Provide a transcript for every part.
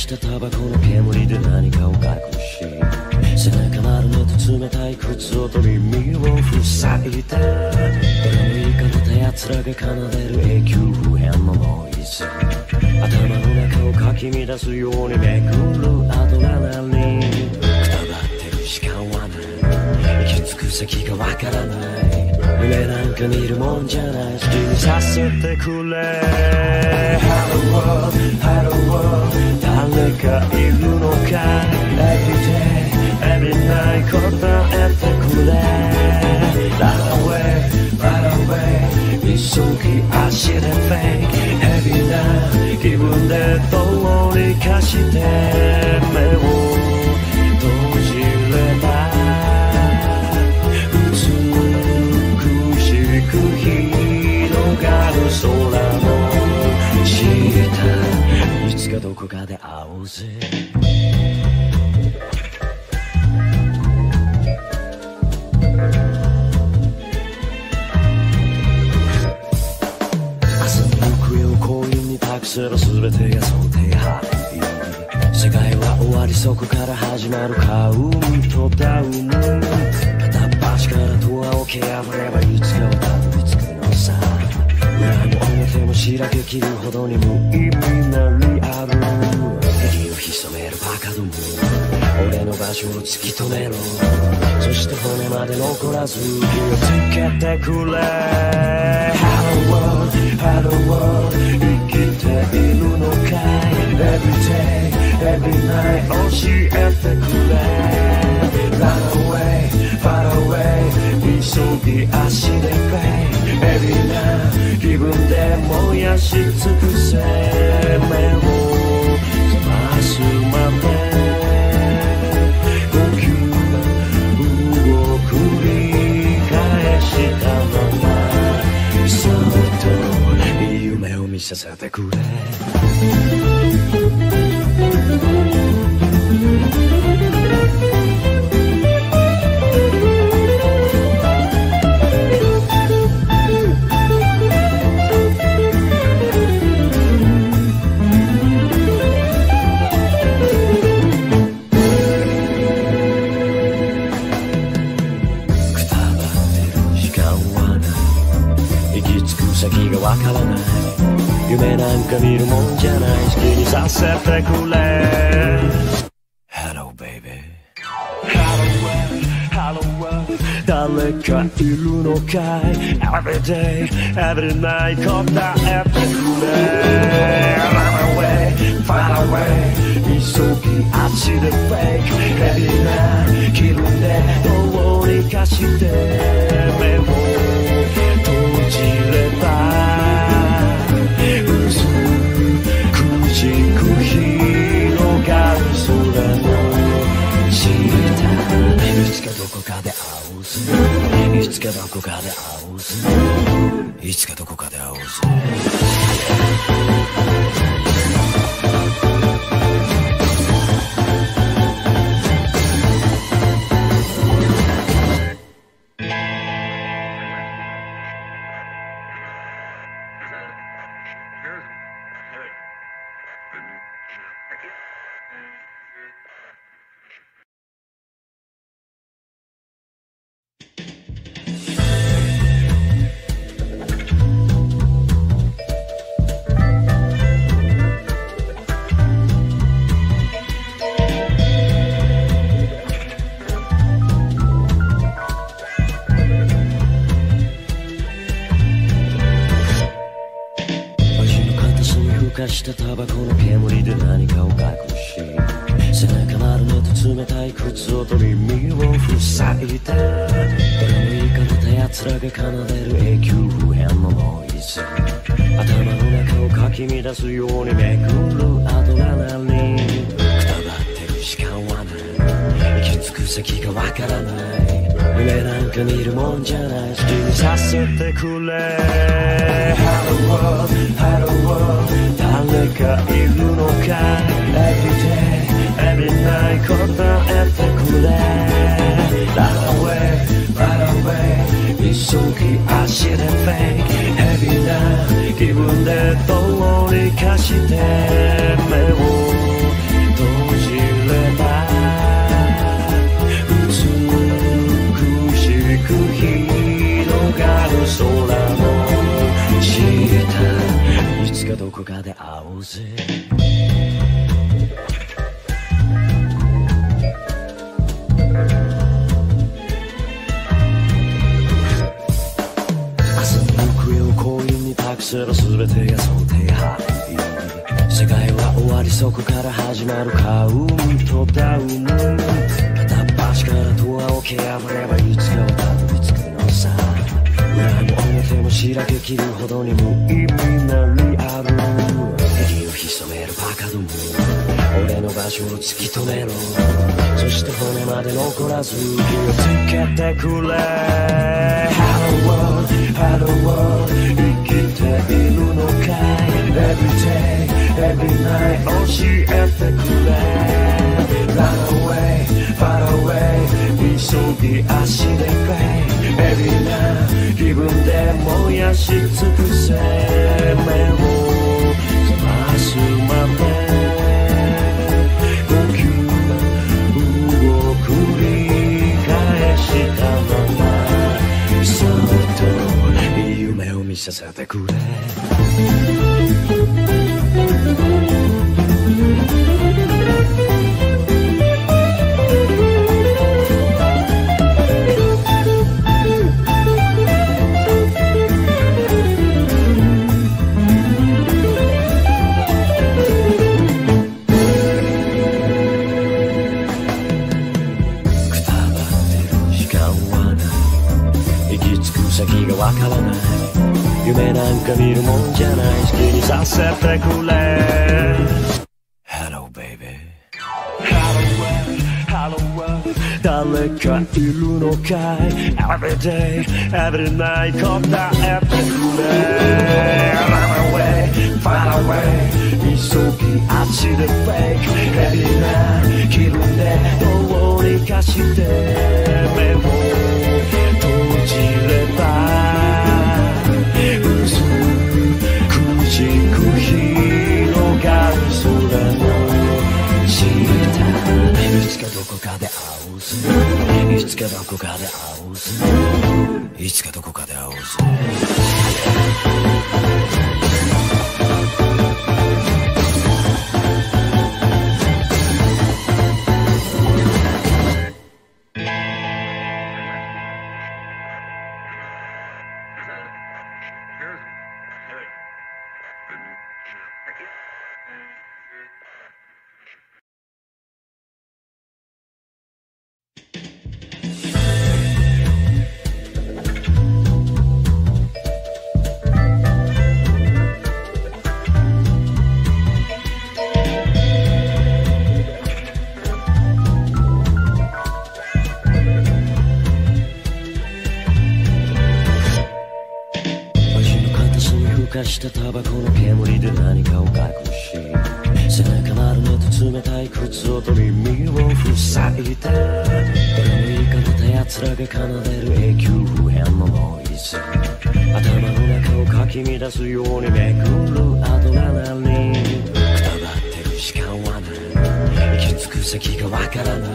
したタバコの煙で何かを隠し、背中丸めと冷たい靴音に耳を塞いで、どれもいいかけた奴らが奏でる永久不変のノイズ、頭の中をかき乱すようにめくるアドレナリン、くたばってる時間はない、行き着く先がわからない、夢なんか見るもんじゃない、好きにさせてくれ。 Hello world, hello world、 誰かいるのか、 Every day, every night 答えてくれ。 Run away, run away、 急ぎ足で Fake Heavy な気分でどうにかして目を閉じれば美しく広がる空の下、いつかどこかで会おうぜ。する全てが想定範囲、世界は終わりそこから始まるカウントダウン、片っ端からドアを蹴破ればいつかはたどり着くのさ、裏も表もしらけきるほどに無意味なリアル、敵を潜めるバカども、俺の場所を突き止めろ、そして骨まで残らず気をつけてくれ。 Hello world, hello world、 生きているのかい、 Every day, every night 教えてくれ。 Run away, far away、 急ぎ足で Fake Heavy な気分で燃やし尽くせ、目を覚ますまでさせてくれ。くたばってる時間はない、行き着く先がわからない、夢なんか見るもんじゃない、好きにさせてくれ。 Hello baby、 Hello world、 誰かいるのかい、 Every day, every night 答えてくれ。 Run away, far away、 急ぎ足で Fake Heavy な気分でどうにかして目を閉じれば美しく広がる空の下、いつかどこかで会おうぜ、いつかどこかで会おうぜ、いつかどこかで会おうぜ。したタバコの煙で何かを隠し、背中丸めと冷たい靴音に耳を塞いで、どれもいいかけた奴らが奏でる永久不変のノイズ、頭の中をかき乱すようにめくるアドレナリン、くたばってる時間はない、行き着く先がわからない、夢なんか見るもんじゃない、好きにさせてくれ。 Hello world, hello world、 誰かいるのか、 Every day, every night 答えてくれ。 Run away, run away、 急ぎ足で Fake Heavy な気分でどうにかして目をく広がる空の下、いつかどこかで会おうぜ。する全てが想定範囲、世界は終わりそこから始まるカウントダウン、片っ端からドアを蹴破ればいつかはたどり着くのさ。裏も表も白けきるほどに無意味なリアル、敵を潜めるバカども、俺の場所を突き止めろ。そして骨まで残らず気をつけてくれ。 Hello world, hello world、 生きているのかい Every day, every night 教えてくれ。 Run away, far away 急ぎ足で Fade Every now 気分で燃やし尽くせ。目を覚ますまで呼吸を繰り返したまま、そっと夢を見させてくれ。先がわからない、夢なんか見るもんじゃない、好きにさせてくれ。 Hello baby Hello world 誰かいるのかい Every day every night 答えてくれ。 Run away far away 急ぎ足で Fake Heavy な気分でどうにかして目を閉じれば美しく広がる空の下、いつかどこかで会おうぜ。いつかどこかで会おうぜ。いつかどこかで会おうぜ。したタバコの煙で何かを隠し、背中丸めと冷たい靴音に耳を塞いで、誰も言い方た奴らが奏でる永久不変のノイズ、頭の中をかき乱すようにめくるアドレナリン、くたばってる時間はない、行き着く先がわからない、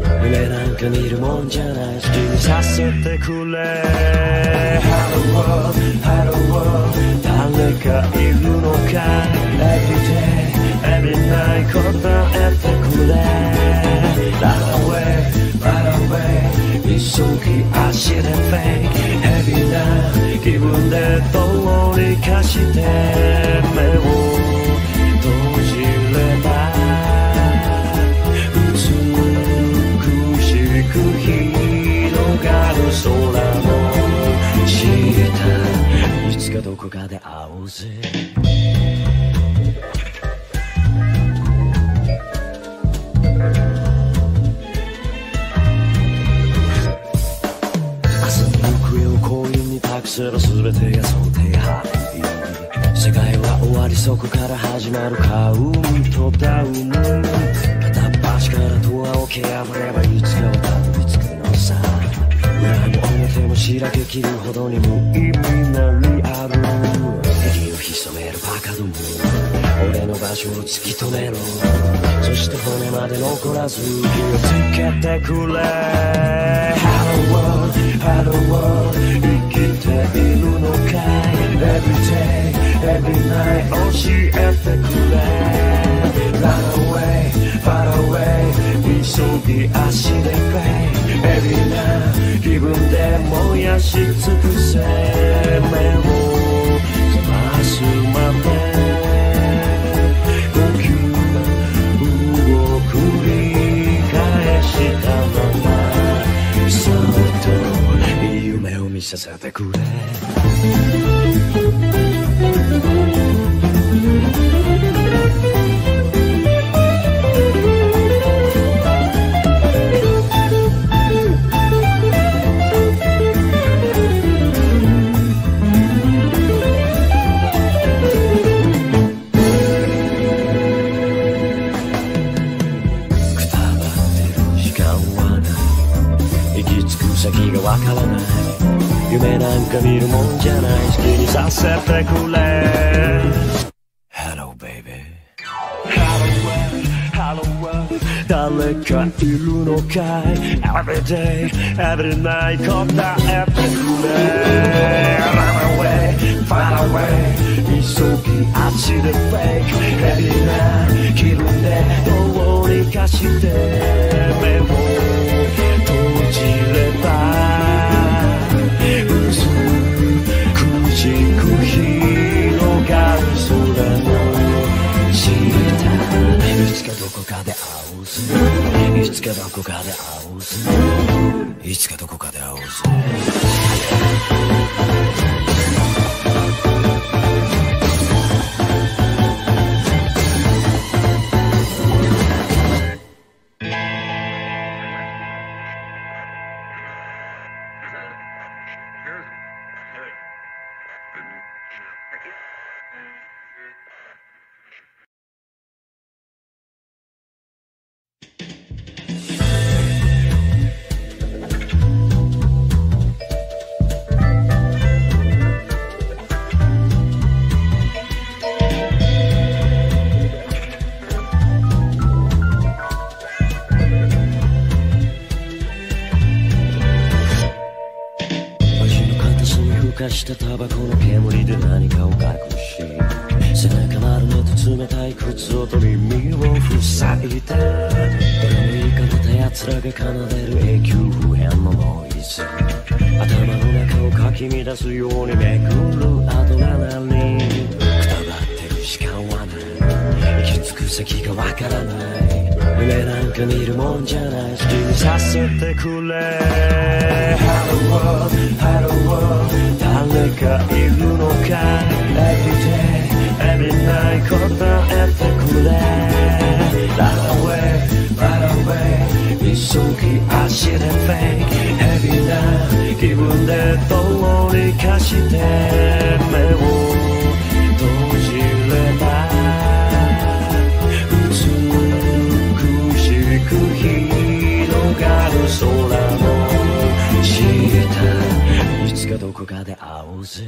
夢なんか見るもんじゃない、好きにさせてくれ。 Hello world, hello world 誰かいるのか Every day, every night 答えてくれ。 Run away, run away 急ぎ足で Fake Heavy な気分でどうにかして目を閉じれば美しく広がる空の下、いつかどこかで会おうぜ。朝の行方を幸運に託する全てが想定範囲、世界は終わりそこから始まるカウントダウン、片っ端からドアを蹴破ればいつかはたどり着くのさ。裏も表も白けきるほどに無意味なリアル、敵を潜めるバカども、俺の場所を突き止めろ。そして骨まで残らず気をつけてくれ。 Hello world Hello world 生きているのかい Every day every night 教えてくれ Run away far away 急ぎ足で Fade Every now 気分で燃やし尽くせ目を覚ますまで呼吸を繰り返したままそっと夢を見させてくれ先がわからない夢なんか見るもんじゃない好きにさせてくれ Hello baby Hello world 誰かいるのかい Every day every night 答えてくれ Run away far away 急ぎ足で Fake Heavy な気分でどうにかして目を閉じれば薄くしく広がる空の下いつかどこかで会おうぜいつかどこかで会おうぜいつかどこかで会おうぜしたタバコの煙で何かを隠し背中丸めと冷たい靴音に耳を塞いでどれもいいかまた奴らが奏でる永久不変のノイズ頭の中をかき乱すようにめくるアドレナリンくたばってる時間はない行き着く先がわからない夢なんか見るもんじゃない好きにさせてくれ Hello world Hello world 誰かいるのか Every day every night 答えてくれ Run away run away 急ぎ足で Fake Heavy な気分でどうにかして目を閉じれば美しく広がる空の下いつかどこかで会おうぜ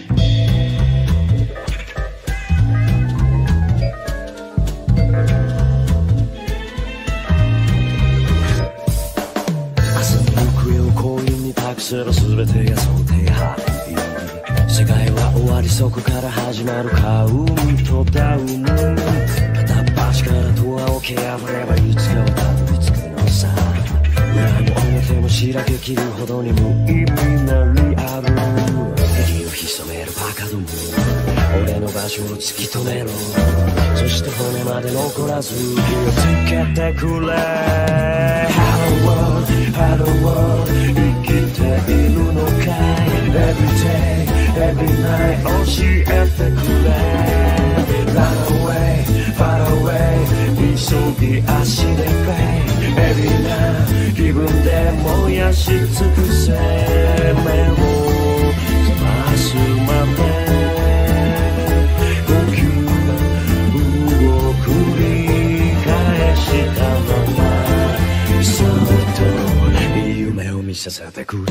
明日の行方を恋に託せば全てが想定範囲世界は終わりそこから始まるカウントダウン片っ端からドアを蹴破ればいつかはたどり着くのさ裏も表もしらけきるほどに無意味なリアル敵を潜めるバカども俺の場所を突き止めろそして骨まで残らず火をつけてくれ Hello world Hello world 生きているのかい Every day every night 教えてくれ Run away far away 急ぎ足で Fade Every now 気分で燃やし尽くせ目を覚ますまで呼吸を繰り返したままそっと夢を見させてくれ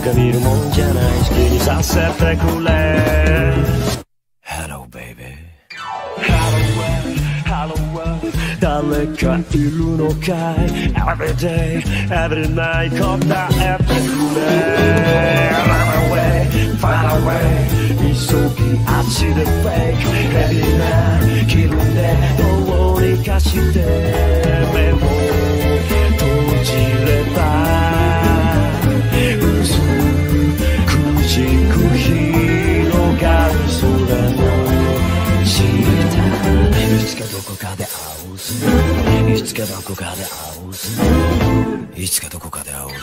か見るもんじゃない好きにさせてくれ Hello baby Hello world 誰かいるのかい Every day every night 答えてくれ Run away far away 急ぎ足で Fake Heavy な気分でどうにかして目を閉じれば薄くしく広がる空の下いつかどこかで会おうぜいつかどこかで会おうぜいつかどこかで会おうぜ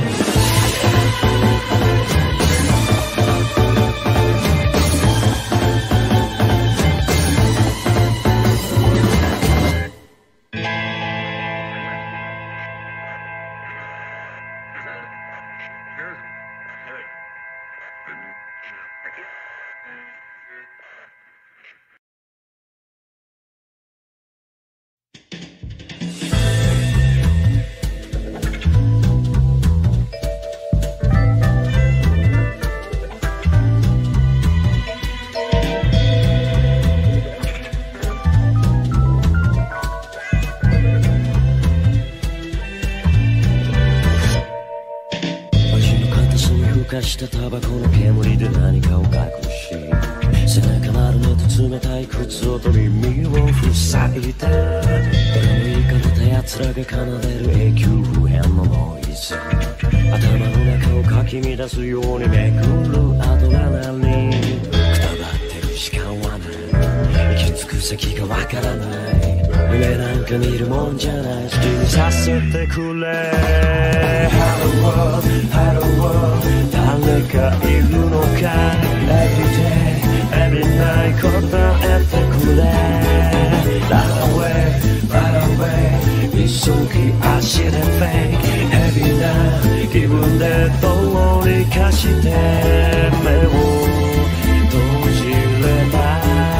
したタバコの煙で何かを隠し背中丸めと冷たい靴音に耳を塞いでどれもいいかけた奴らが奏でる永久不変のノイズ頭の中をかき乱すようにめくるアドレナリンくたばってる時間はない行き着く先がわからない夢なんか見るもんじゃない好きにさせてくれ Hello world Hello world 誰かいるのか Every day every night 答えてくれ Run away run away 急ぎ足で Fake Heavy な気分でどうにかして目を閉じれば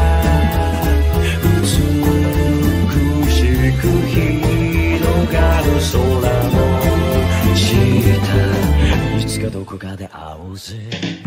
美しく広がる空の下いつかどこかで会おうぜ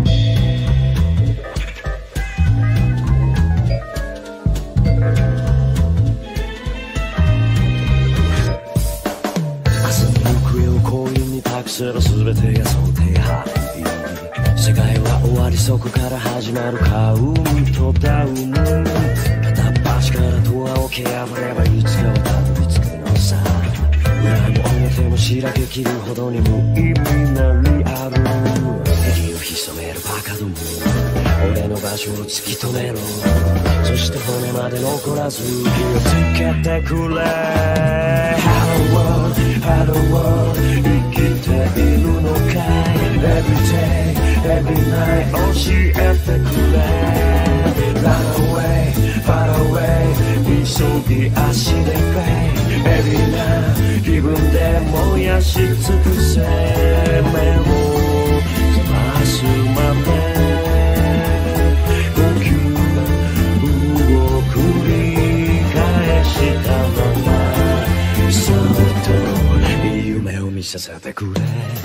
すれば全てが想定範囲世界は終わりそこから始まるカウントダウン片っ端からドアを蹴破ればいつかはたどり着くのさ裏も表もしらけきるほどに無意味なリアル敵を潜めるバカども俺の場所を突き止めろそして骨まで残らず気をつけてくれ Hello world Hello world 生きているのかい Every day every night 教えてくれ Run away far away 急ぎ足で Fake Heavy な気分で燃やし尽くせ目を覚ますまで呼吸を繰り返したままそっと夢を見させてくれ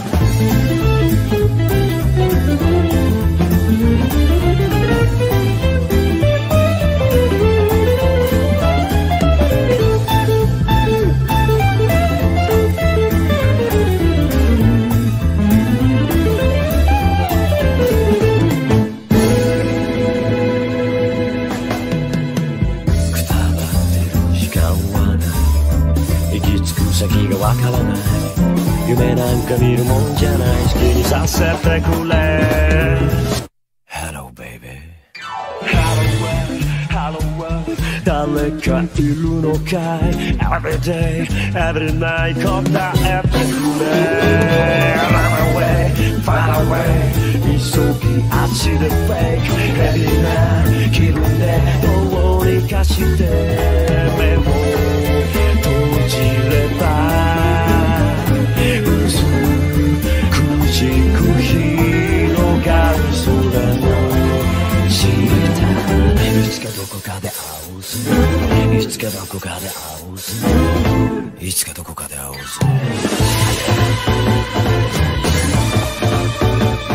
先がわからない夢なんか見るもんじゃない好きにさせてくれ Hello baby Hello world 誰かいるのかい Every day every night 答えてくれ Run away far away 急ぎ足で Fake Heavy な気分でどうにかして目を閉じれば薄くしく広がる空の下いつかどこかで会おうぜいつかどこかで会おうぜいつかどこかで会おうぜ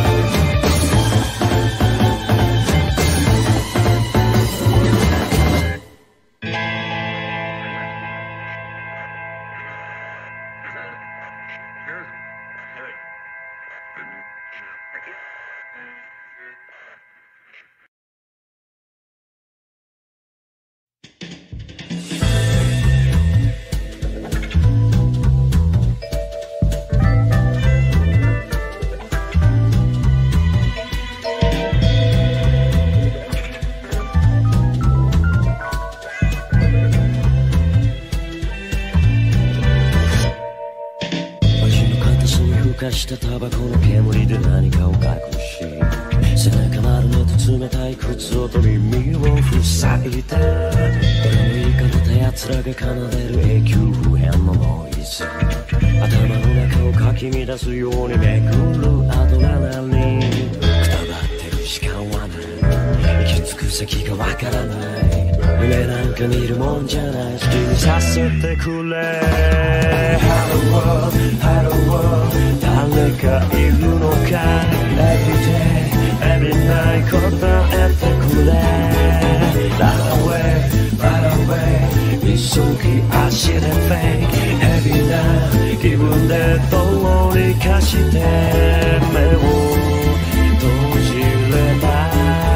したタバコの煙で何かを隠し背中丸めと冷たい靴音耳を塞いでどれもいいかけた奴らが奏でる永久不変のノイズ頭の中をかき乱すように巡るアドレナリンくたばってる時間はない行き着く先がわからない夢なんか見るもんじゃない好きにさせてくれ Hello world, hello world 誰かいるのか Every day, every night 答えてくれ Run away, run away 急ぎ足で Fake Heavy な気分でどうにかして目を閉じれば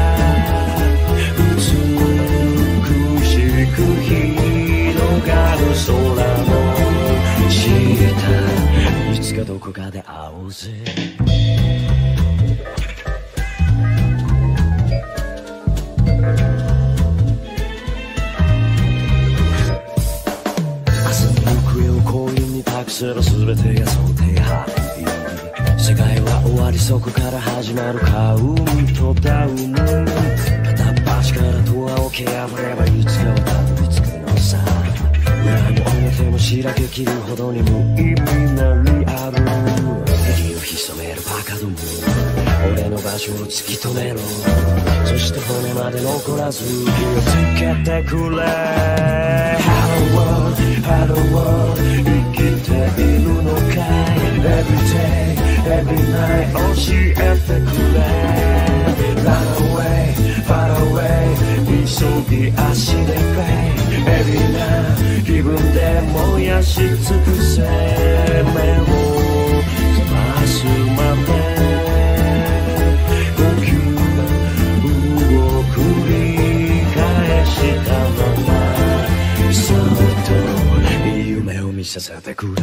広がる空の下いつかどこかで会おうぜ明日の行方を幸運に託せる全てが想定範囲世界は終わりそこから始まるカウントダウン片っ端からドアを蹴破ればいつかはたどり着くのさ裏も表も白けきるほどに無意味なリアル敵を潜めるバカども俺の場所を突き止めろそして骨まで残らず気をつけてくれ Hello world, hello world 生きているのかい Every day, every night 教えてくれ Run away, far away 急ぎ足で Fake Every night 気分で燃やし尽くせ目を覚ますまで呼吸を繰り返したままそっといい夢を見させてくれ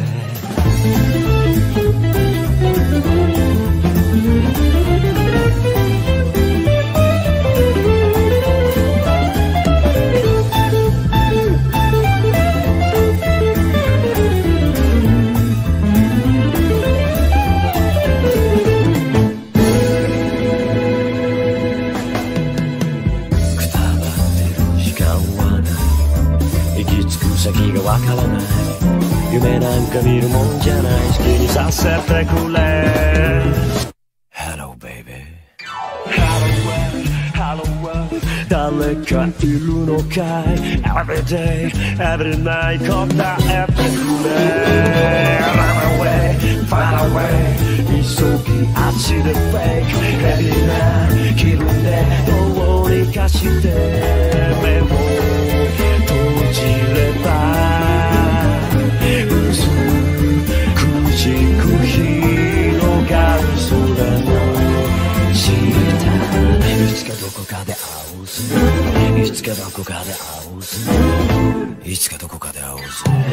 先がわからない夢なんか見るもんじゃない好きにさせてくれ Hello baby Hello world 誰かいるのかい Every day, every night 答えてくれ Run away, far away 急ぎ足で Fake Heavy な気分でどうにかして目を閉じれば薄くじく広がる空の下いつかどこかで会おうぜいつかどこかで会おうぜいつかどこかで会おうぜ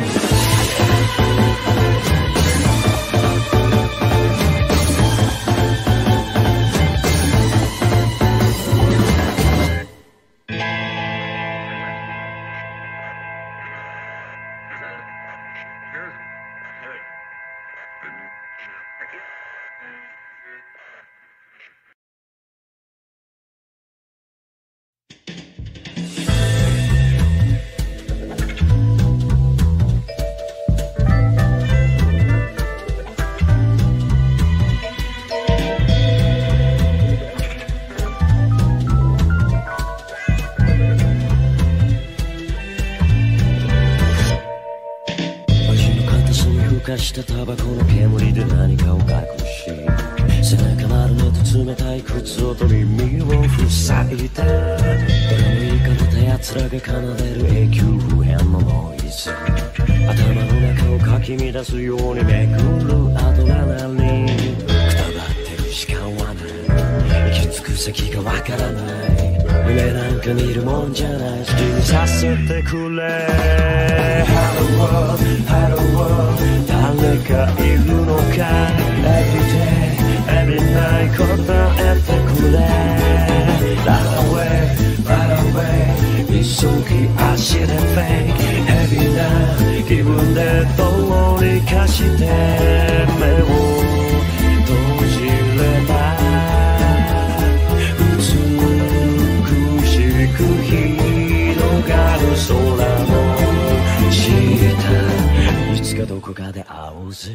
したタバコの煙で何かを隠し背中丸めと冷たい靴音耳を塞いでどれもいいかけた奴らが奏でる永久不変のノイズ頭の中をかき乱すように巡るアドレナリンくたばってる時間はない行き着く先がわからない夢なんか見るもんじゃない好きにさせてくれ Hello world, hello world 誰かいるのか Every day, every night 答えてくれ Run away, run away 急ぎ足で Fake Heavy な気分でどうにかして目をうぜ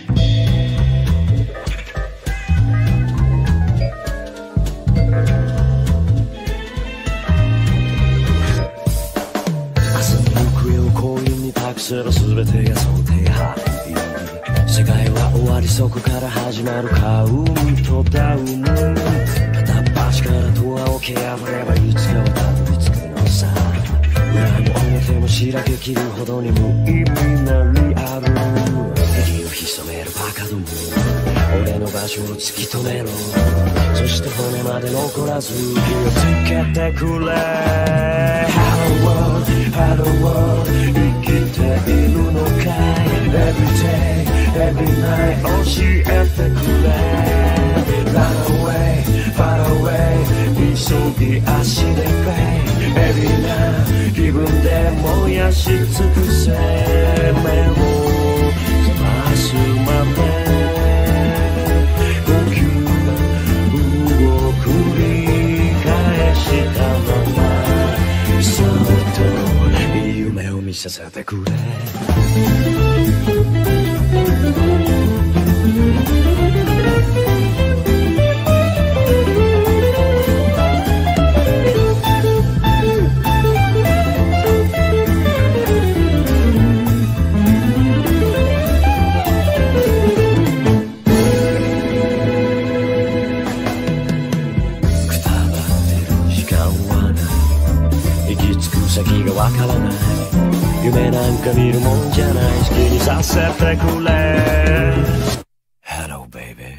する全てが想定範囲世界は終わりそこから始まるカウントダウン片っ端からドアを蹴破ればいつかはたどり着くのさ裏も表もしらけきるほどに無意味なリアル敵を潜めるバカども俺の場所を突き止めろそして骨まで残らず火をつけてくれ Hello world, hello world 生きているのかい Every day, every night 教えてくれ Run away, far away 急ぎ足で Fade Every now 気分で燃やし尽くせ目を覚ますまで呼吸を繰り返したままそっと夢を見させてくれ先がわからない夢なんか見るもんじゃない好きにさせてくれ Hello baby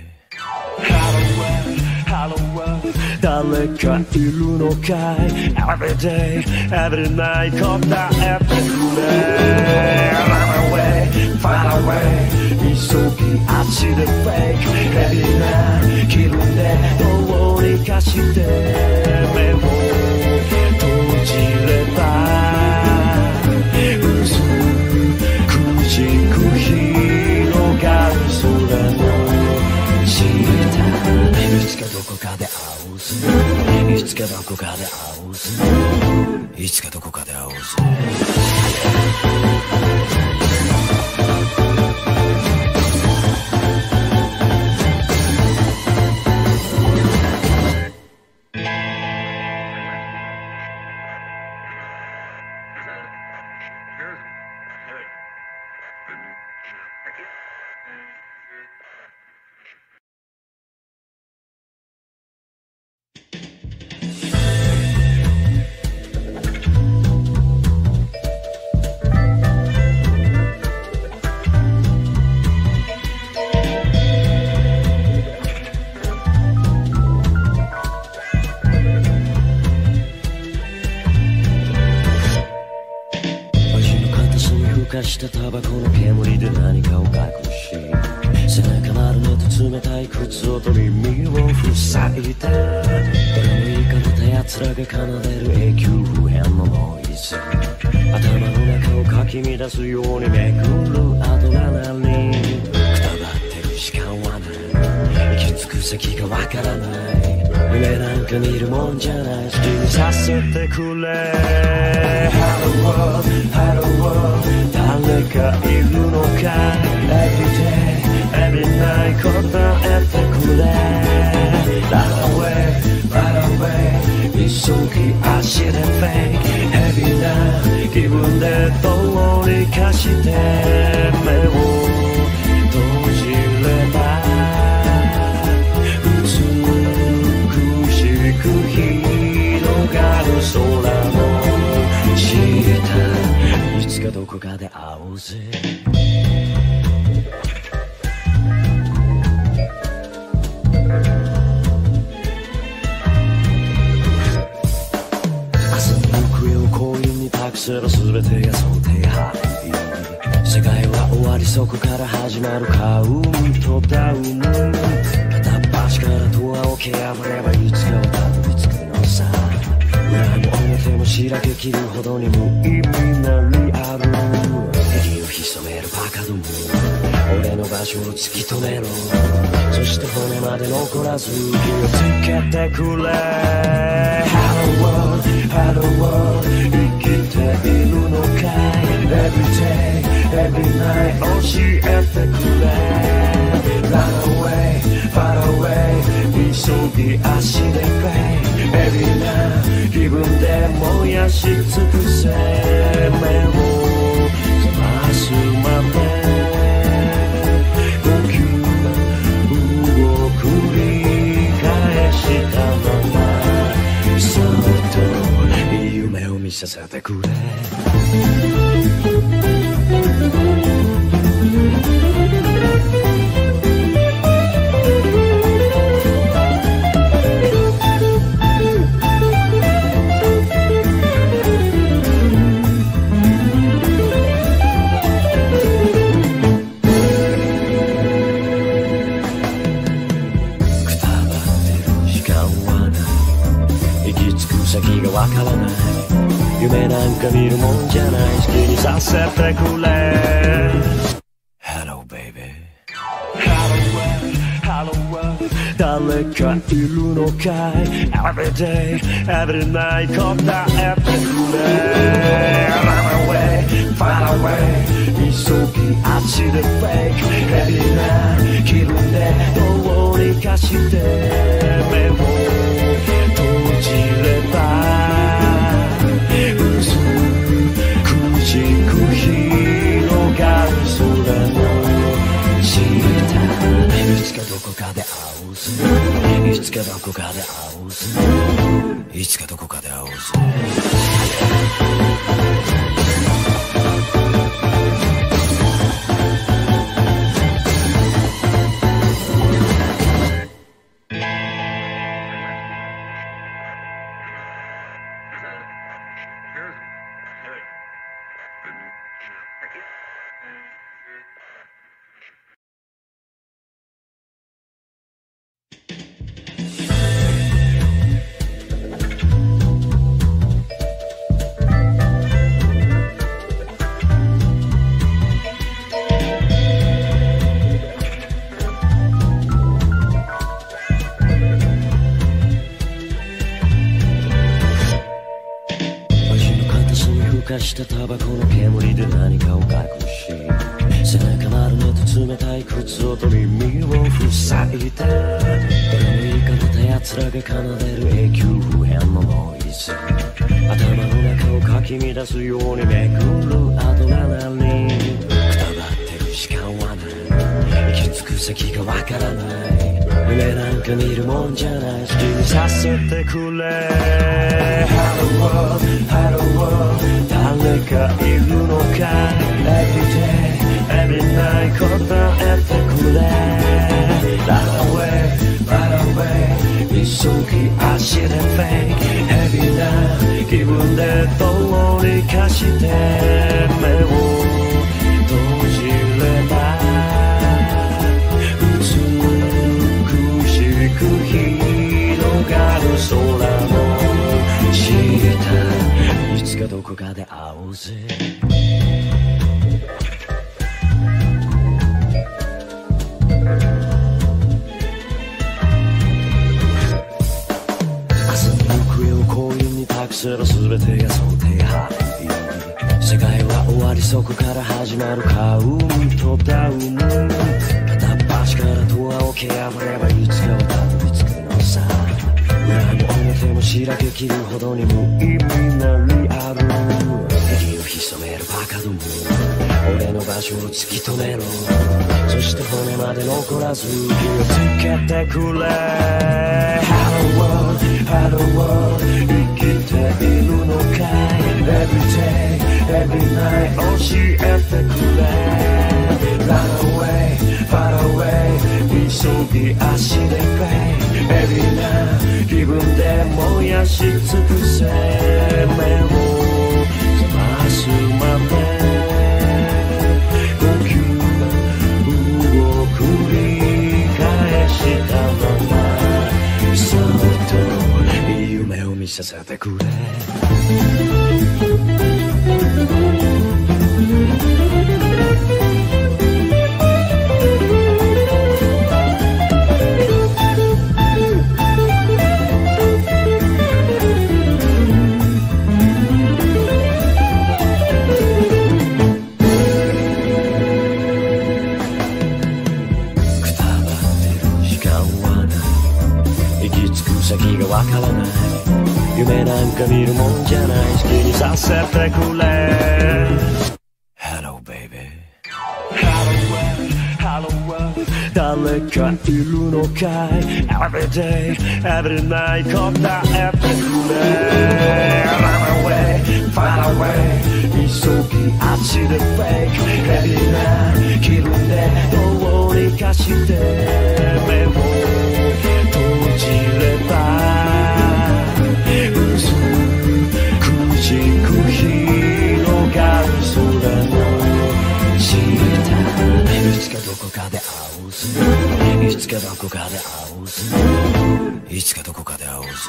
Hello world 誰かいるのかい Every day, every night 答えてくれ Run away, far away 急ぎ足で Fake Heavy な気分でどうにかして目を閉じれば薄くじく広がる空の下いつかどこかで会おうぜいつかどこかで会おうぜいつかどこかで会おうぜしたタバコの煙で何かを隠し背中丸めと冷たい靴音に耳を塞いでどれもいいかけた奴らが奏でる永久不変のノイズ頭の中をかき乱すようにめくるアドレナリンくたばってる時間はない行き着く先がわからない夢なんか見るもんじゃない好きにさせてくれ Hello world, hello world 誰かいるのか Every day, every night 答えてくれ Run away, run away 急ぎ足で Fake Heavy な気分でどうにかして目を閉じれば美しく広がる空の下いつかどこかで会おうぜする全てが想定範囲世界は終わりそこから始まるカウントダウン片っ端からドアを蹴破ればいつかはたどり着くのさ裏も表もしらけきるほどに無意味なリアル敵を潜めるバカども俺の場所を突き止めろそして骨まで残らず火をつけてくれ Hello world, hello world 生きているのかい Every day, every every night 教えてくれ Run away, far away 急ぎ足で Play Every night 気分で燃やし尽くせ目を覚ますまで呼吸を繰り返したままそっと夢を見させてくれ先がわからない夢なんか見るもんじゃない好きにさせてくれ Hello baby Hello world 誰かいるのかい Every day every night 答えてくれ Run away far away 急ぎ足で Fake Every night 気分でどうにかして目を閉じれば薄くしく広がる空の下いつかどこかで会おうぜいつかどこかで会おうぜいつかどこかで会おうぜしたタバコの煙で何かを隠し背中丸めと冷たい靴音耳を塞いでどれもいいかけた奴らが奏でる永久不変のノイズ頭の中をかき乱すように巡るアドレナリンくたばってる時間はない行き着く先がわからない夢なんか見るもんじゃない好きにさせてくれ Hello world, hello world 誰かいるのか Every day, every night 答えてくれ Run away, run away 急ぎ足で Fake Every night 気分でどうにかして目を閉じれば広がる空の下いつかどこかで会おうぜ明日の行方を幸運に託せば全てが想定範囲世界は終わりそこから始まるカウントダウン片っ端からドアを蹴破ればいつかはたどり着くのさ裏も表もしらけきるほどに無意味なリアル敵を潜めるバカども俺の場所を突き止めろそして骨まで残らず気をつけてくれ Hello world, hello world 生きているのかい Every day, every night 教えてくれ Run away, far away 急ぎ足で Play Every night 気分で燃やし尽くせ目を覚ますまで呼吸を繰り返したままそっと夢を見させてくれ夢なんか見るもんじゃない好きにさせてくれ Hello baby Hello world 誰かいるのかい Every day every night 答えてくれ Run away far away 急ぎ足で Fake Heavy な気分でどうにかして目を閉じれば薄くしく広がる空の下いつかどこかで会おうぜいつかどこかで会おうぜいつかどこかで会おうぜ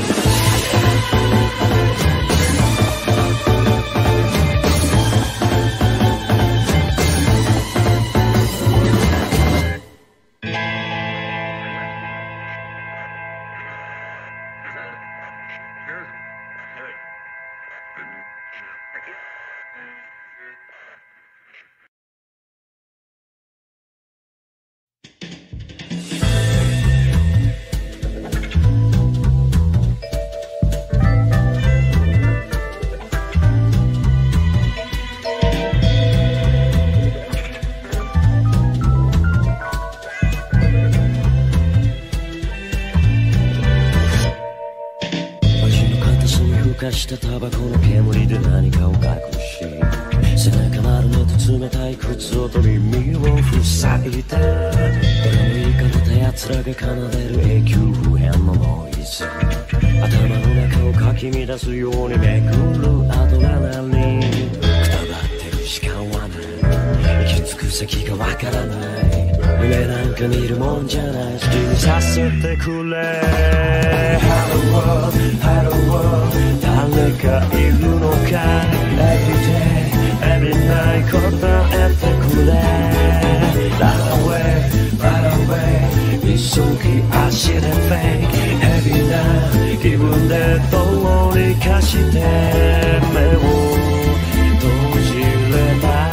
したタバコの煙で何かを隠し背中丸めて冷たい靴音に耳を塞いでどれもいいかけた奴らが奏でる永久不変のノイズ頭の中をかき乱すようにめくるアドレナリンくたばってる時間はない行き着く先がわからない夢なんか見るもんじゃない好きにさせてくれ Hello world Hello world 誰かいるのか Every day every night 答えてくれ Run away run away 急ぎ足で Fake Heavy な気分でどうにかして目を閉じれば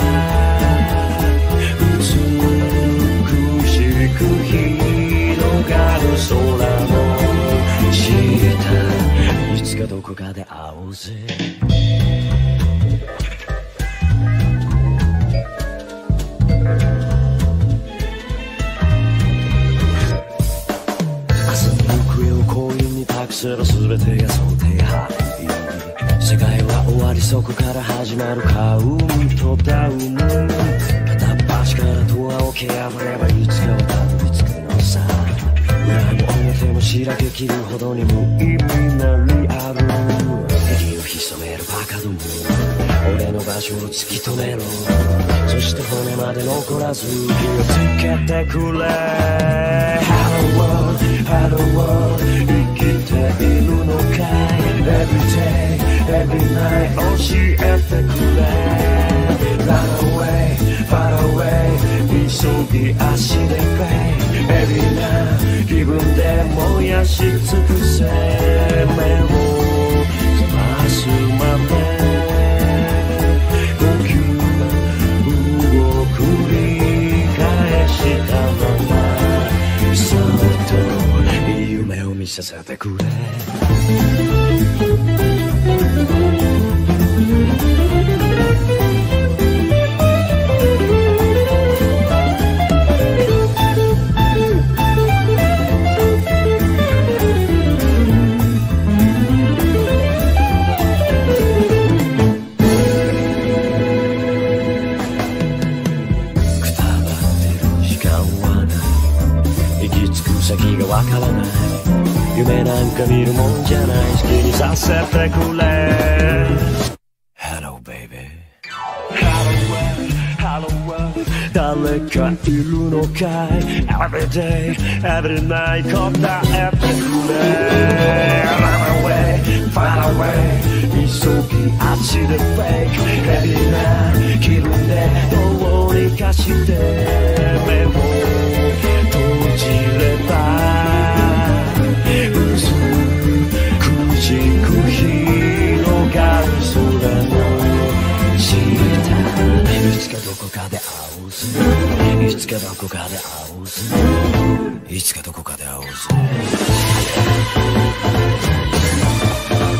美しく広がる空の下いつかどこかで会おうぜ朝の行方を幸運に託せば全てが想定範囲世界は終わりそこから始まるカウントダウン片っ端からドアを蹴破ればいつかはたどり着くのさ裏も表もしらけきるほどに無意味なリアル敵を潜めるバカども俺の場所を突き止めろそして骨まで残らず火をつけてくれ Hello world Hello world 生きているのかい Every day every night 教えてくれ Run away far away 急ぎ足で Fake Heavy な気分で燃やし尽くせ目を覚ますまで呼吸を繰り返したままそっと夢を見させてくれ先がわからない夢なんか見るもんじゃない好きにさせてくれ Hello baby Hello world 誰かいるのかい Every day every night 答えてくれ Run away far away 急ぎ足で Fake Heavy な気分でどうにかして目を閉じれば薄くしく広がる空の下いつかどこかで会おうぜいつかどこかで会おうぜいつかどこかで会おうぜ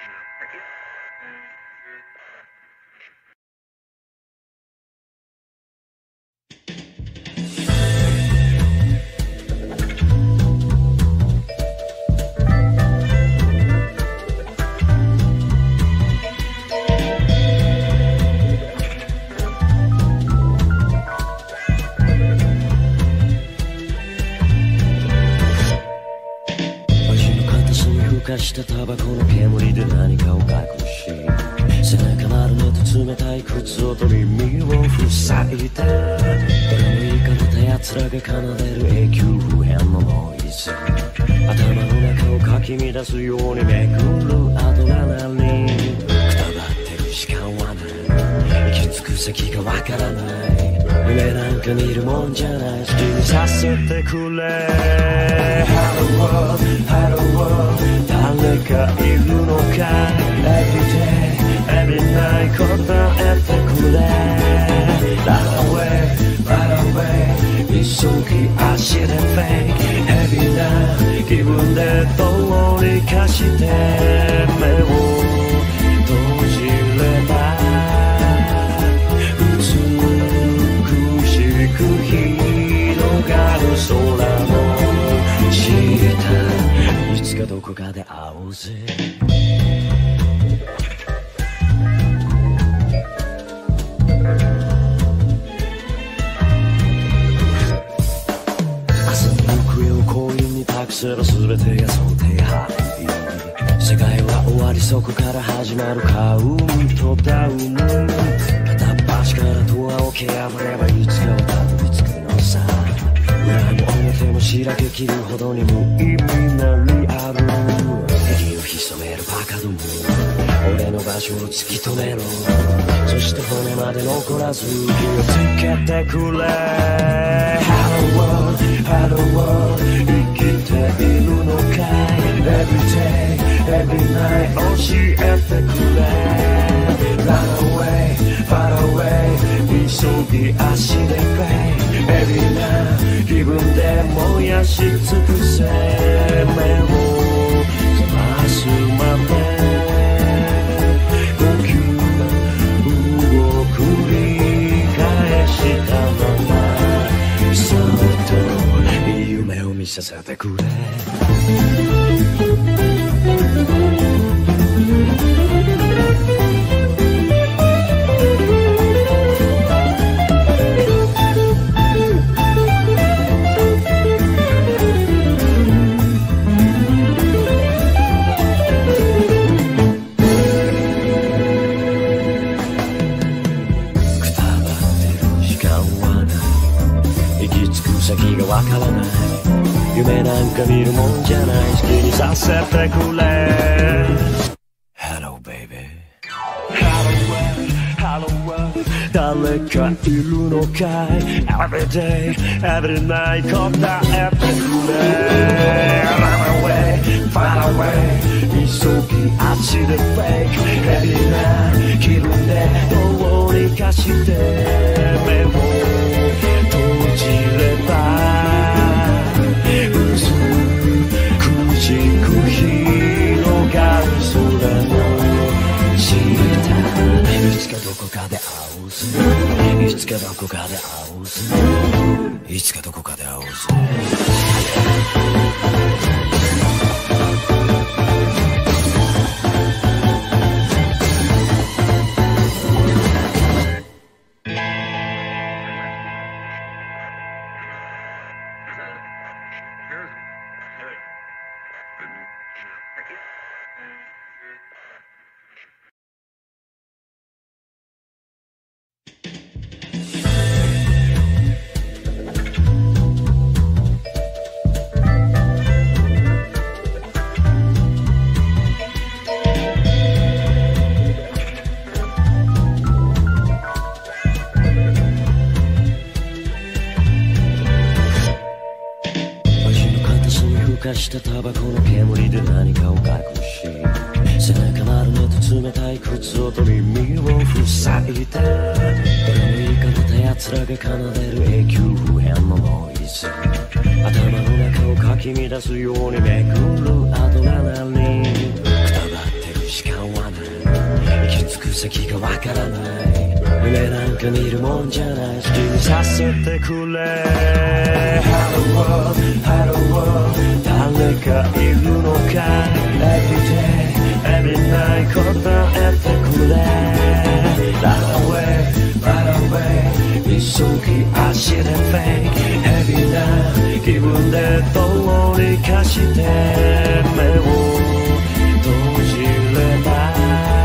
したタバコの煙で何かを隠し、背中丸めと冷たい靴音に耳を塞いで、どれもいいかげた奴らが奏でる永久不変のノイズ、頭の中をかき乱すように巡るアドレナリン、くたばってる時間はない、行き着く先がわからない、夢なんか見るもんじゃない、好きにさせてくれ。 Hello world, hello world、 誰かいるのか、 Every day, every night 答えてくれ。 Run away, run away、 急ぎ足で Fake、 Heavy な気分でどうにかして目を閉じれば美しく広がる空の下、いつかどこかで会おうぜ。明日の行方を幸運に託せば全てが想定範囲、世界は終わりそこから始まるカウントダウン、片っ端からドアを蹴破ればいつかはたどり着くのさ、裏も表もしらけきるほどに無意味なリアル、息を潜めるバカども、俺の場所を突き止めろ、そして骨まで残らず気をつけてくれ。 Hello world, hello world、 生きているのかい、 Every day, every night 教えてくれ。 Run away, far away、 急ぎ足で Fake、 Every な気分で燃やし尽くせ、目を覚ますまで呼吸を繰り返したまま、そっといい夢を見させてくれ。先がわからない、夢なんか見るもんじゃない、好きにさせてくれ。 Hello baby、 Hello world、 誰かいるのかい、 Every day, every night 答えてくれ。 Run away, far away、 急ぎ足で Fake、 Heavy な気分でどうにかして目を閉じれば美しく広がる空の下、いつかどこかで会おうぜ、いつかどこかで会おうぜ、いつかどこかで会おうぜ。したタバコの煙で何かを隠し、背中丸めと冷たい靴音に耳を塞いで、どれもいいかげた奴らが奏でる永久不変のノイズ、頭の中をかき乱すように巡るアドレナリン、くたばってる時間わない行き着く先がわからない夢なんか見るもんじゃない好きにさせてくれ Hello world, hello world 誰かいるのか Every day, every night 答えてくれ Run away, run away 急ぎ足で Fake Heavy な気分でどうにかして目を閉じれば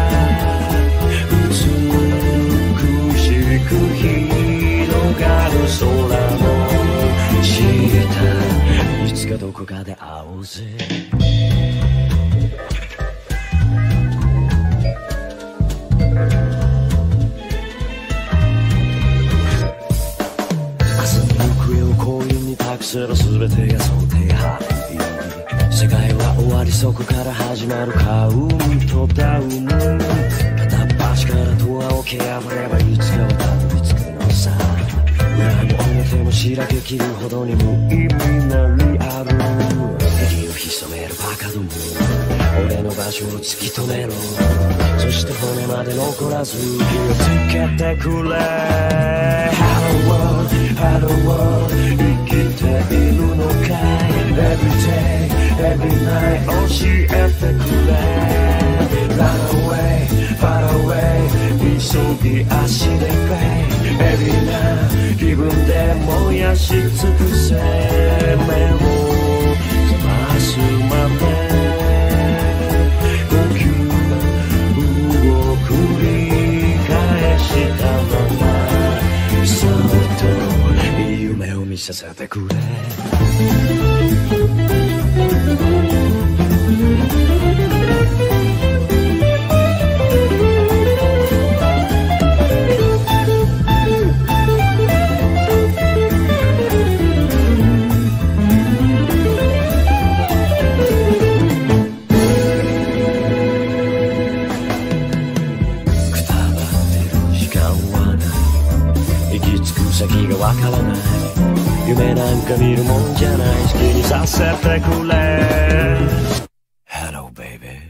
美しく広がる空の下いつかどこかで会おうぜする全てが想定範囲世界は終わりそこから始まるカウントダウン片っ端からドアを蹴破ればいつかはたどり着くのさ裏も表も白けきるほどに無意味なリアル敵を潜めるバカども俺の場所を突き止めろそして骨まで残らず気をつけてくれ Hello world, hello world 生きているのかい Every day, every night 教えてくれ Run away, far away 急ぎ足で Fake Every な気分で燃やし尽くせ目を覚ますまで呼吸を繰り返したままそっと夢を見させてくれ先がわからない夢なんか見るもんじゃない好きにさせてくれ Hello baby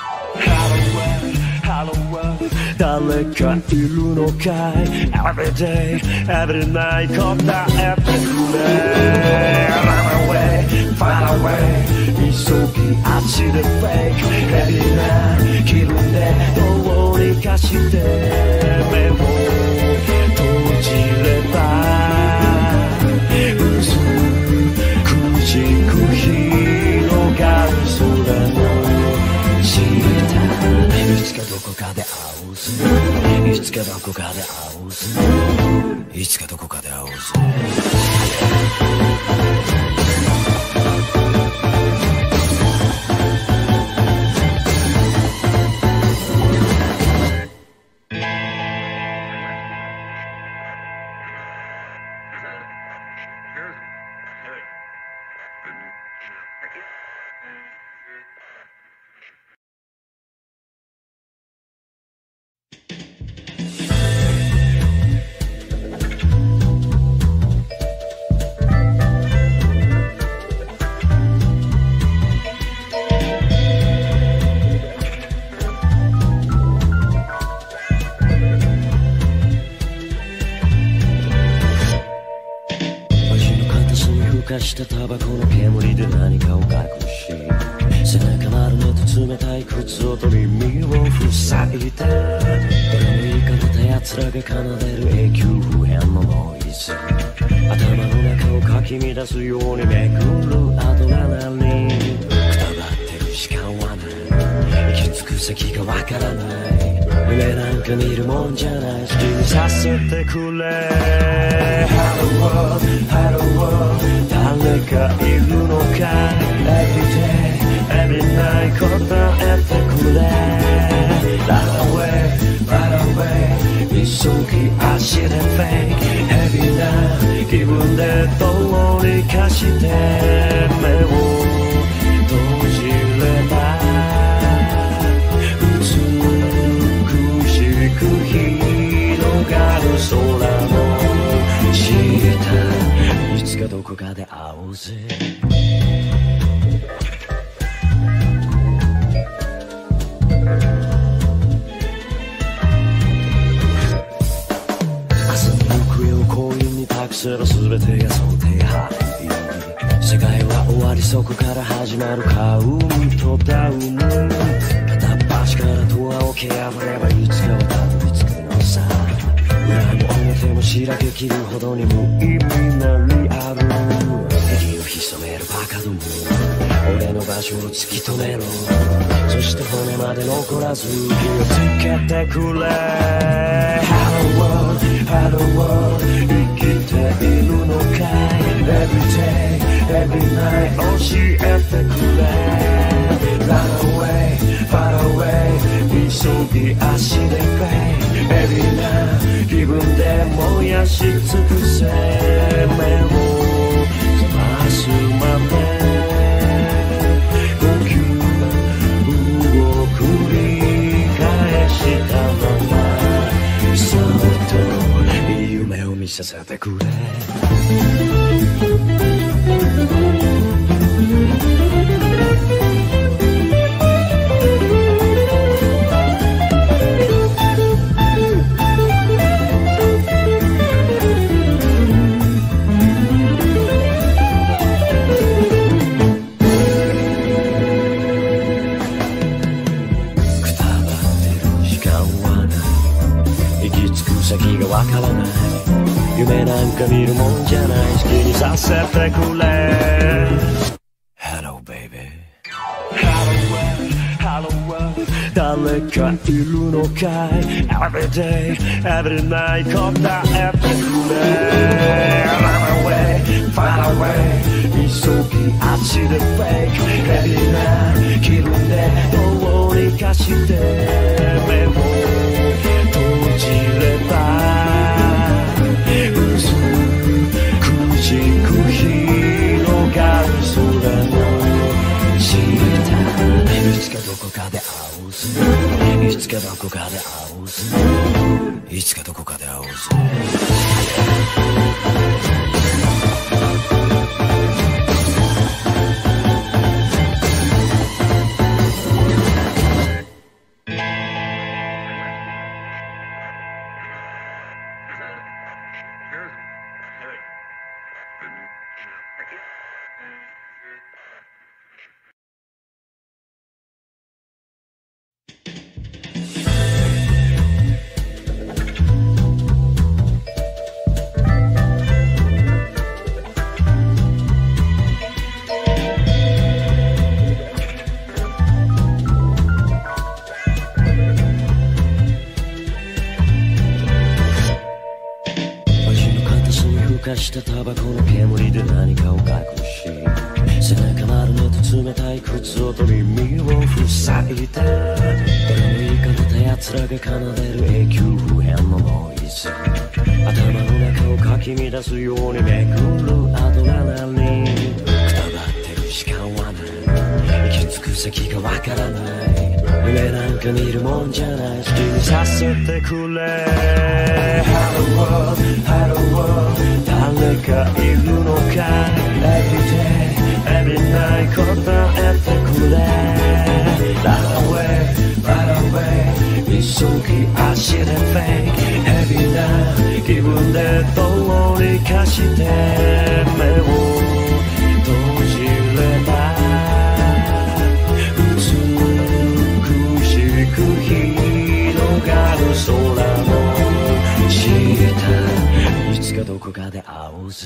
Hello world 誰かいるのかい Every day, every night 答えてくれ Run away, far away 急ぎ足で Fake Heavy な気分でどうにかして目を閉じれば美しく広がる空の下いつかどこかで会おうぜいつかどこかで会おうぜいつかどこかで会おうぜしたタバコの煙で何かを隠し背中丸めて冷たい靴音に耳を塞いでどれもいいかけた奴らが奏でる永久不変のノイズ頭の中をかき乱すようにめくるアドレナリンくたばってる時間はない行き着く先がわからない夢なんか見るもんじゃない好きにさせてくれ Hello world, hello world 誰かいるのか Every day, every night 答えてくれ Run away, run away 急ぎ足で Fake Heavy な気分でどうにかして目を閉じれば美しく広がる空の下いつかどこかで会おうぜする全てが想定範囲。世界は終わりそこから始まるカウントダウン。片っ端からドアを蹴破ればいつかはたどり着くのさ。裏も表もしらけきるほどに無意味なリアル。敵を潜めるバカども、俺の場所を突き止めろ。そして骨まで残らず火をつけてくれ。 Hello world, hello world 生きているのかい。 Every day, every night 教えてくれ。 Run away, far away 急ぎ足で Fade Every now 気分で燃やし尽くせ。目を覚ますまで呼吸を繰り返したままそっと夢を見させてくれ。先がわからない夢なんか見るもんじゃない。好きにさせてくれ。 Hello baby Hello world 誰かいるのかい。 Every day every night 答えてくれ。 Run away far away 急ぎ足で Fake Heavy な気分でどうにかして目を閉じれば薄くしく広がる空の下。いつかどこかで会おうぜ。いつかどこかで会おうぜ。いつかどこかで会おうぜ。したタバコの煙で何かを隠し、背中丸めと冷たい靴音に耳を塞いで、誰も言い方た奴らが奏でる永久不変のノイズ、頭の中をかき乱すようにめくるアドレナリン。くたばってる時間はない、行き着く先がわからない、夢なんか見るもんじゃない、好きにさせてくれ。 Hello world, hello world 誰かいるのか Every day, every night 答えてくれ。 Run away, run away 急ぎ足で Fake Heavy な気分でどうにかして目を閉じれば美しく広がる空の下、いつかどこかで会おうぜ。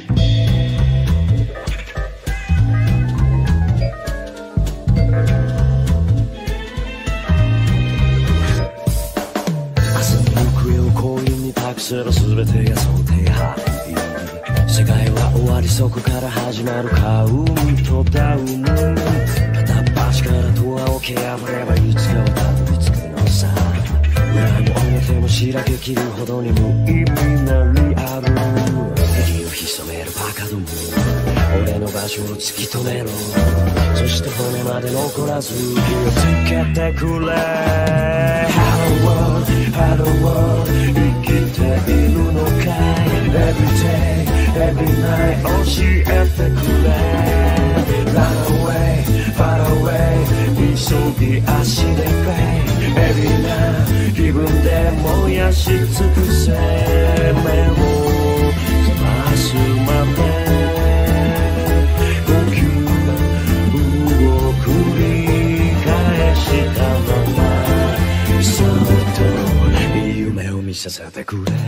幸運に託せる全てが想定範囲、世界は終わりそこから始まるカウントダウン、片っ端からドアを蹴破ればいつかはたどり着くのさ。裏も表もしらけきるほどに無意味なリアル、敵を潜めるバカども、俺の場所を突き止めろ、そして骨まで残らず火をつけてくれ。 Hello world, hello world 生きているのかい。 Every day, every night 教えてくれ。 Run away, far away 急ぎ足で Fade Every now 気分で燃やし尽くせ。目を覚まさせてくれ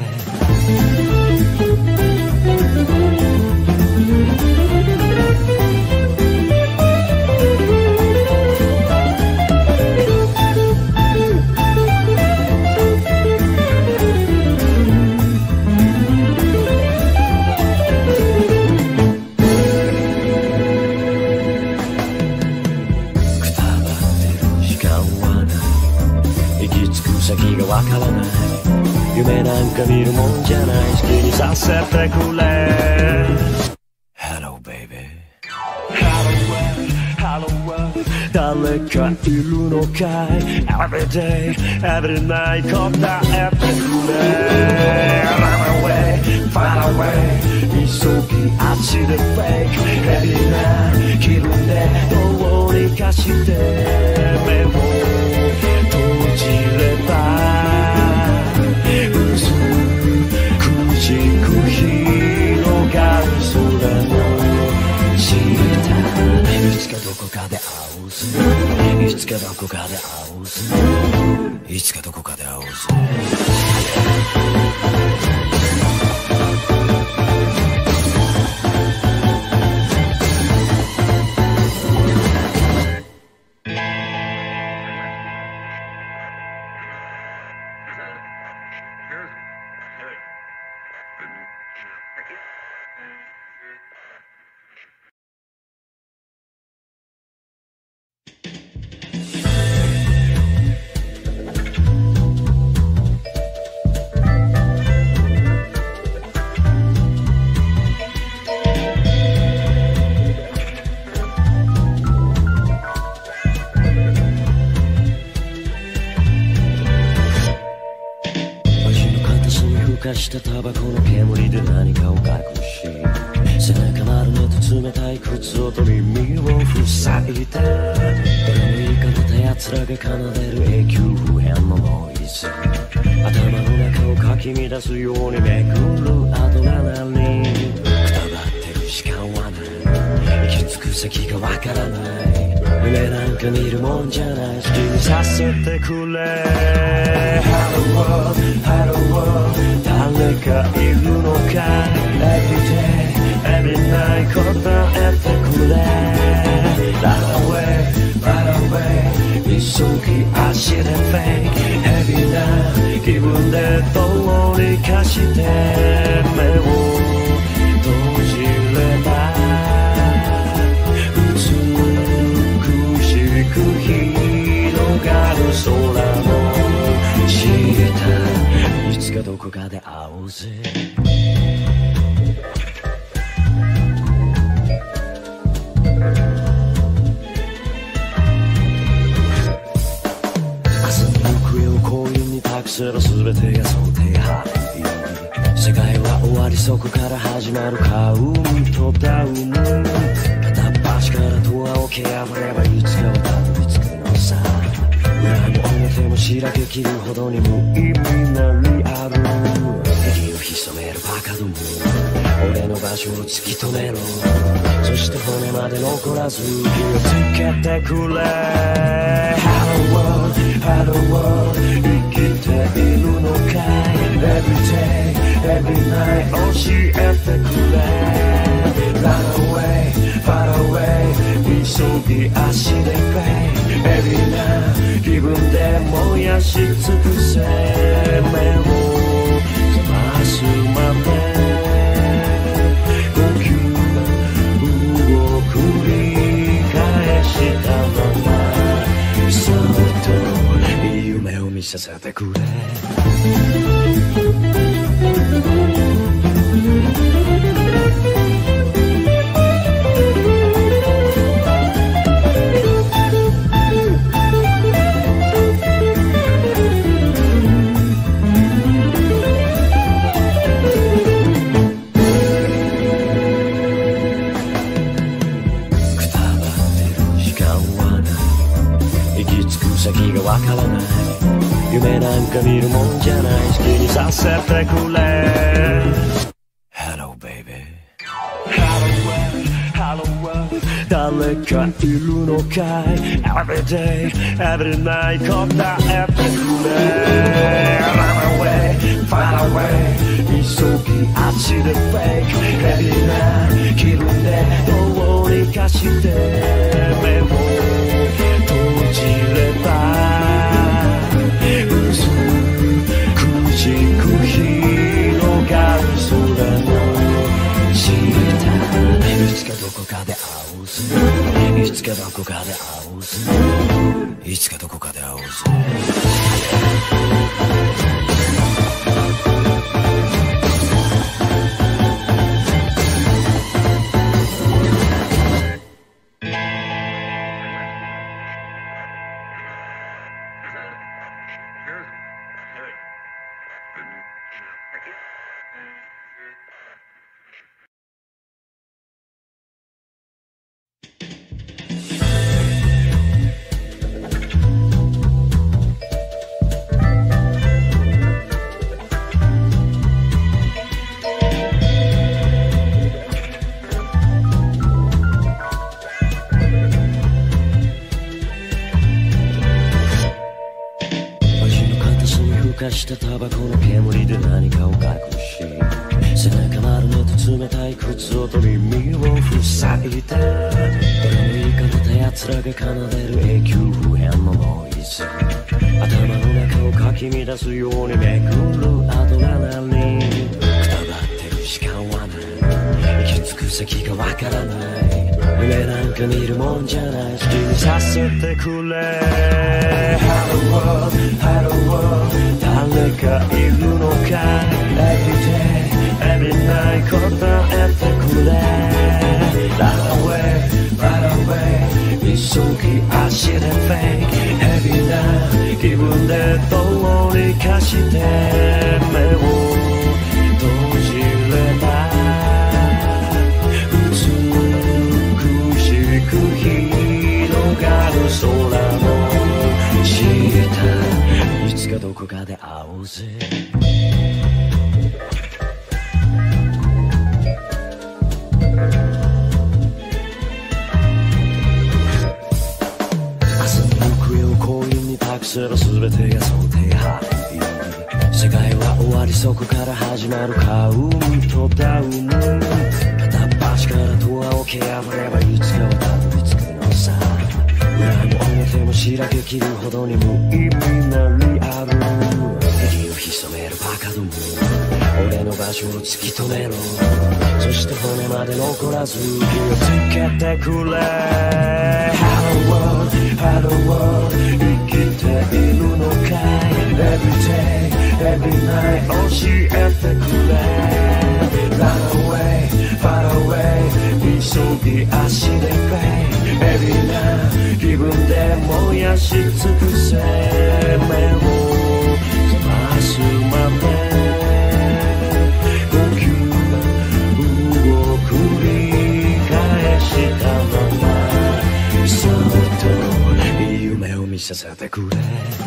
先がわからない夢なんか見るもんじゃない好きにさせてくれ Hello baby Hello world 誰かいるのかい Every day every night 答えてくれ Run away far away 急ぎ足で fake Heavy な気分でどうにかして目を閉じれば薄くしく広がる空の下いつかどこかで会おうぜいつかどこかで会おうぜいつかどこかで会おうぜしたタバコの煙で何かを隠し背中丸めと冷たい靴音に耳を塞いでどれもいいかった奴らが奏でる永久不変のノイズ頭の中をかき乱すようにめくるアドレナリンくたばってる時間はない行き着く先がわからない夢なんか見るもんじゃない好きにさせてくれ Hello world Hello world 誰かいるのか Every day every night 答えてくれ Run away run away 急ぎ足で fake Heavy な気分でどうにかして目を閉じれば美しく広がる空の下いつかどこかで会おうぜ明日の行方を幸運に託せば全てが想定範囲世界は終わりそこから始まるカウントダウン片っ端からドアを蹴破ればいつかはたどり着くのさ裏も表もしらけきるほどに無意味なリアル息を潜めるバカども俺の場所を突き止めろそして骨まで残らず気をつけてくれ Hello world Hello world 生きているのかい Every day every night 教えてくれ Run away far away 急ぎ足で fake Heavy な気分で燃やし尽くせ目を覚ますまで呼吸を繰り返したままそっと夢を見させてくれ先がわからない夢なんか見るもんじゃない好きにさせてくれ Hello baby Hello world 誰かいるのかい Every day every night 答えてくれ Run away away 急ぎ足でフェイクヘビーな気分でどうにかして目を閉じれば薄くしく広がる空の下いつかどこかで会おうぜいつかどこかで会おうぜいつかどこかで会おうぜしたタバコの煙で何かを隠し背中丸めと冷たい靴音に耳を塞いでどれも言い方で奴らが奏でる永久不変のノイズ頭の中をかき乱すようにめくるアドレナリンくたばってる時間はない行き着く先がわからない夢なんか見るもんじゃない好きにさせてくれ Hello world, hello world 誰かいるのか Every day, every night 答えてくれ Run away, run away 急ぎ足で Fake Heavy な気分でどうにかして目を閉じれば美しく広がる空の下いつかどこかで会おうぜ明日の行方を幸運に託せば全てが想定範囲世界は終わりそこから始まるカウントダウン片っ端からドアを蹴破ればいつかはたどり着くのさ裏も表もしらけきるほどに無意味なリアル敵を潜めるバカども俺の場所を突き止めろそして骨まで残らず気をつけてくれ Hello world, hello world 生きているのかい Every day, every night 教えてくれ Run away, far away 急ぎ足で Fake Heavy な気分で燃やし尽くせ目を覚ますまで呼吸を繰り返したままそっと夢を見させてくれ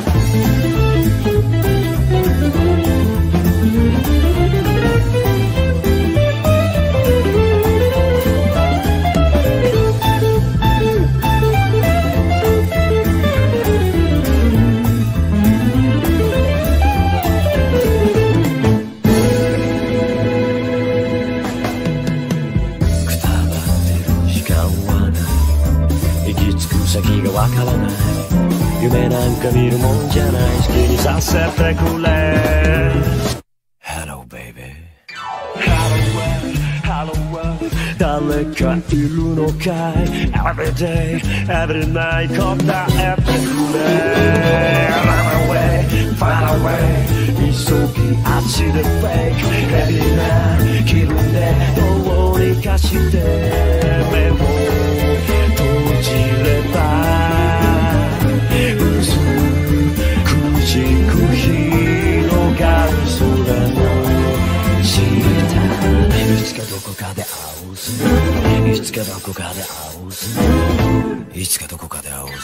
先がわからない夢なんか見るもんじゃない好きにさせてくれ Hello baby Hello world 誰かいるのかい Every day, every night 答えてくれ Run away, far away 急ぎ足で Fake Heavy な気分でどうにかして目を閉じれば薄くしく広がる空の下いつかどこかで会おうぜいつかどこかで会おうぜいつかどこかで会おうぜ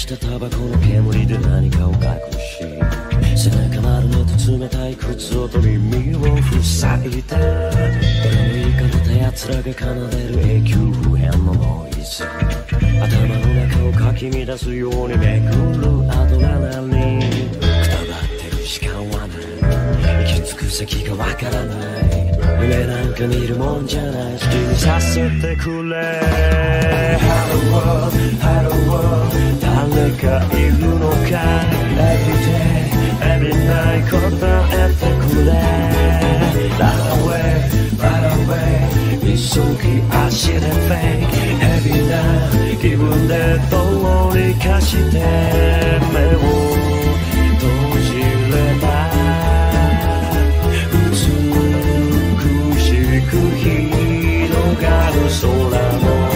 したタバコの煙で何かを隠し、背中丸めと冷たい靴音耳を塞いで、どれもいかれた奴らが奏でる永久不変のノイズ、頭の中をかき乱すようにめくるアドレナリン、くたばってる時間はない、行き着く先がわからない、夢なんか見るもんじゃない、好きにさせてくれ。 Hello world, hello world、 誰かいるのかい、 Every day, every night 答えてくれ。 Run away, run away、 急ぎ足で Fake Heavy な気分でどうにかして目を閉じれば広がる空の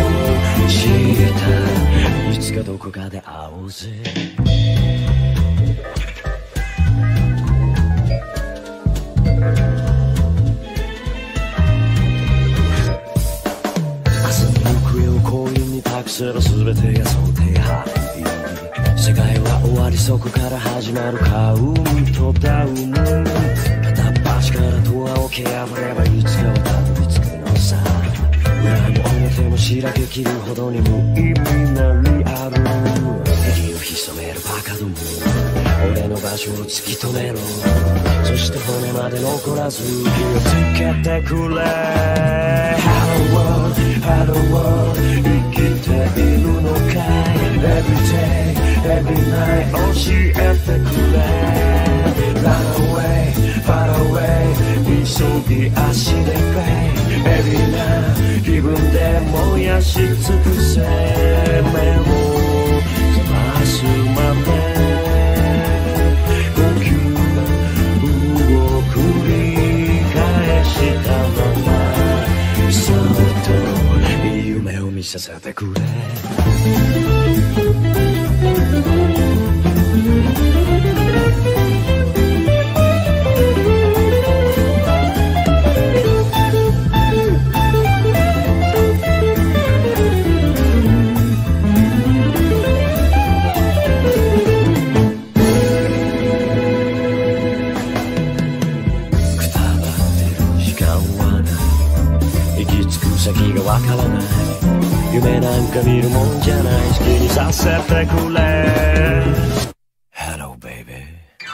下、いつかどこかで会おうぜ。明日の行方を幸運に託せば全てが想定範囲、世界は終わりそこから始まるカウントダウン、片っ端からドアを蹴破ればいつかはたどり着くのさ、裏も表もしらけきるほどに無意味なリアル、敵を潜めるバカども、俺の場所を突き止めろ、そして骨まで残らず気をつけてくれ。 Hello world, hello world、 生きているのかい、 Every day, every night 教えてくれ。 Run away, far away、 急ぎ足で Fake Heavy な気分で燃やし尽くせ、目を覚ますまで呼吸を繰り返したまま、そっと夢を見させてくれ。先がわからない、夢なんか見るもんじゃない、好きにさせてくれ。 Hello baby、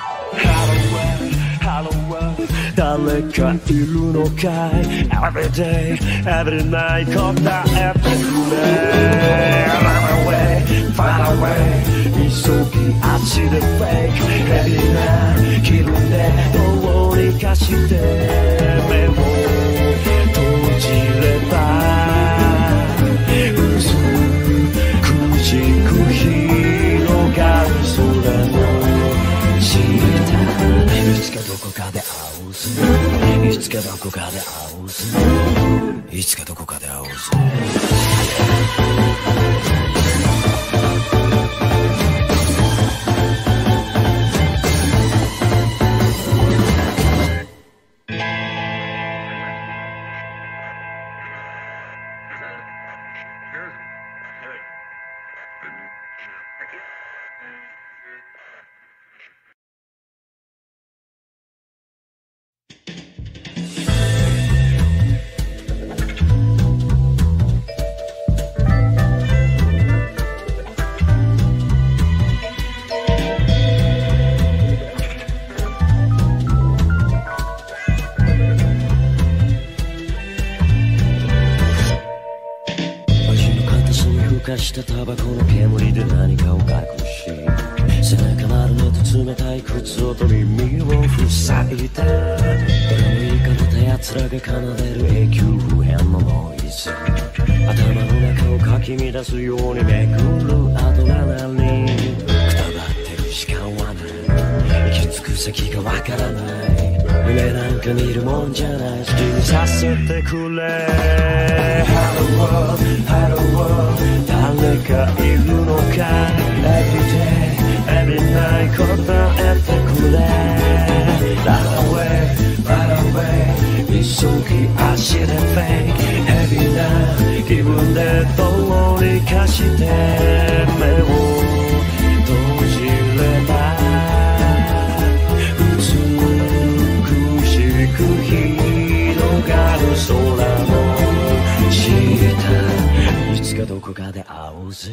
Hello world、 Hello world、 誰かいるのかい、 Every day, every night 答えてくれ。 Run away, far away、 急ぎ足で Fake Heavy な気分でどうにかして目を閉じれば薄くじく広がる空の下、いつかどこかで会おうぜ、いつかどこかで会おうぜ、いつかどこかで会おうぜ。したタバコの煙で何かを隠し、背中丸めと冷たい靴音耳を塞いで、どれもいかれた奴らが奏でる永久不変のノイズ、頭の中をかき乱すようにめくるアドレナリン、くたばってる時間はない、行き着く先がわからない、夢なんか見るもんじゃない、好きにさせてくれ。 Hello world, hello world、 誰かいるのかい、 Every day, every night 答えてくれ。 Run away, run away、 急ぎ足で Fake Heavy な気分でどうにかして目をうぜ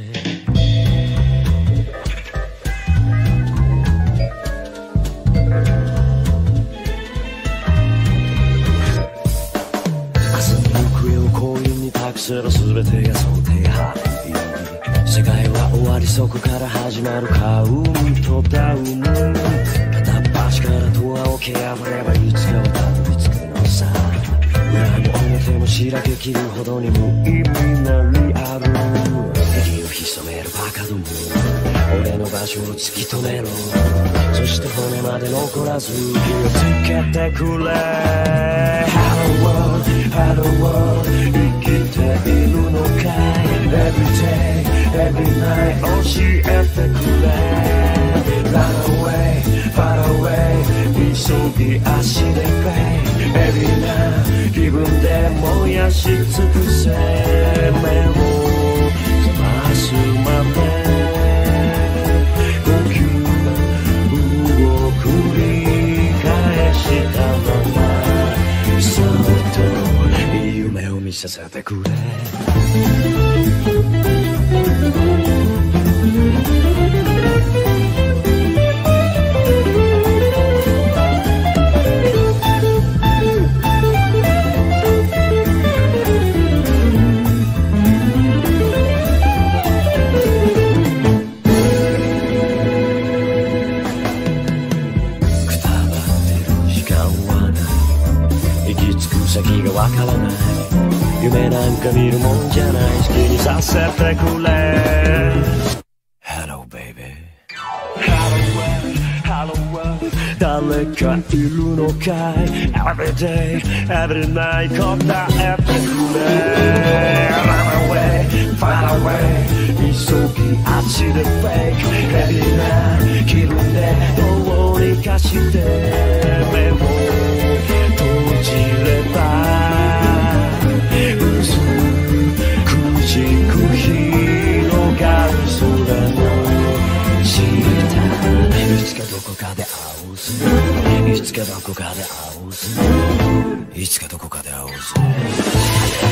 幸運に託せば全てが想定範囲世界は終わりそこから始まるカウントダウン片っ端からドアを蹴破ればいつかはたどり着くのさ裏も表もしらけきるほどに無意味なリアル敵を潜めるバカども俺の場所を突き止めろそして骨まで残らず火をつけてくれ Hello world, hello world 生きているのかい Every day, every night 教えてくれ Run away, far away 急ぎ足で Fade Every now 気分で燃やし尽くせ目を覚ますまで呼吸を繰り返したままそっといい夢を見させてくれ先がわからない夢なんか見るもんじゃない好きにさせてくれ Hello baby Hello world 誰かいるのかい Every day, every night 答えてくれ Run away, far away 急ぎ足で Fake Heavy な気分でどうにかして目を閉じれば薄くじく広がる空の下いつかどこかで会おうぜいつかどこかで会おうぜいつかどこかで会おうぜ